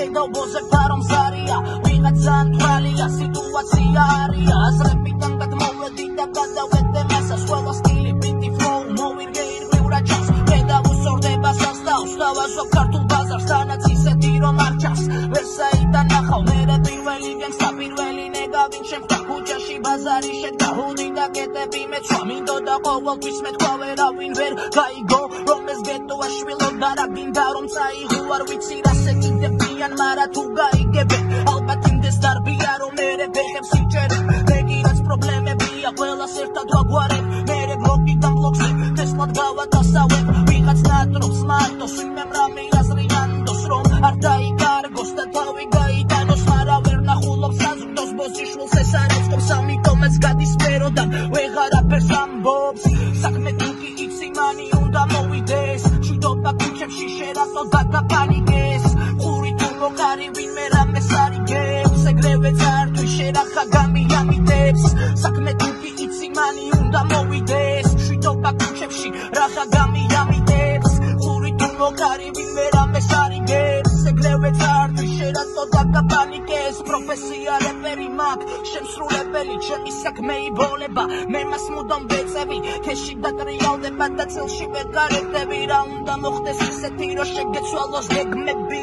მედობოზე ფარომზარია ვიღაცან თვალია სიტუაცია არია აზრებიდან გადმოვედი და გადავედე მასას ყველა სტილი ბიტი ფლოუ მოვირგე ირგვლივ რაჭას ედავუსორდება სასტავს დავაზობ ქართულ ბაზარს თანაც ისეთი რომ არ ჩანს ვერსაიდან ნახავ მერე პირველი გენგსტა პირველი ნეგა ვინ შემხდა ქუჩაში ბაზარი შედგა ჰუდი და კეტები მეცვა მინდოდა ყოველთვის მეთქვა ვერავინ ვერ გაიგო რომ ეს გეტოა შვილობდა რა გინდა რომ წაიღო არ ვიცი რას ეკიდებიან მარა თუ გაიგებენ ალბათ იმდეს დარბია რომ მერე ბეხებს იჭერებ მეგინაც პრობლემებია ყველას ერთად ვაგვარებ მერე ბლოკიდან ბლოკზე თესლად გავატასავებ ვიღაც ნატრობს მარტოს ვინმემ რამე აზრი ანდოს რომ არ დაიკარგოს და თავი გაიტანოს მარა ვერ ნახულობს საზრდოს ბოზიშვილს ეს არ ეწყობს ამიტომაც გადის სფეროდან ვეღარაფერს ამბობს საქმე თუ კი იცი მანი უნდა მოვიდეს მშვიდობა ქუჩებში შერასო და გაპანიკეს ყური თუ მოყარი ვინმე რამეს არ იგებს ეგრევე წართვის შერახა გამიამიტებს საქმე თუ კი იცი მანი უნდა მოვიდეს მშვიდობა ქუჩებში რახა გამიამიტებს ყური თუ მოყარი ვინმე რამეს არ იგებს ეგრევე წართვის შერასო და გაპანიკეს პროფესია რეპერი მაგ შემსრულებელი ჩემი საქმე იბოლება მე მას მუდამ ვეწევი ქეში დატრიალდება და წელში ვერ გარეთები რა უნდა მოხდეს ისეთი რომ შეგეცვალოს გეგმები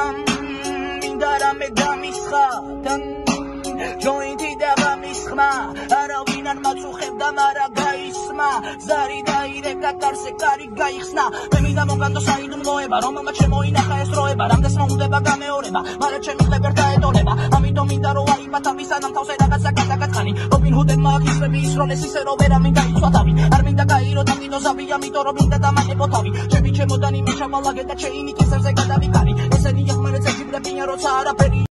მინდა რამე დამისხა ჯოინტი და გამისხმა არავინ არ მაწუხებდა მარა გაისმა ზარი დაირეკა კარზე კარი გაიხსნა მე მინდა მოგანდო საიდუმლოება რომელმაც შემოინახა ეს დროება რამდენს მოუნდება გამეორება მარა ჩემი ხლებ ვერ დაეტოლება ამიტომ მინდა რომ აიბათა ვისანამ თავს ერაგაცა გადაგაცხანი რობინ ჰუდებმა აქისრები ის როლეს ისე რომ ვერა მინდა იცვა თავი არ მინდა გაირო და დინოზავი ამიტომ რომ მინდა დამატებო თავი ჩემი ჩემოდანი მიჩამალაგე და ჩეინი კისერზე გადავიკარი ესენი ახმერე წეჯიბრებია როცა არაფერი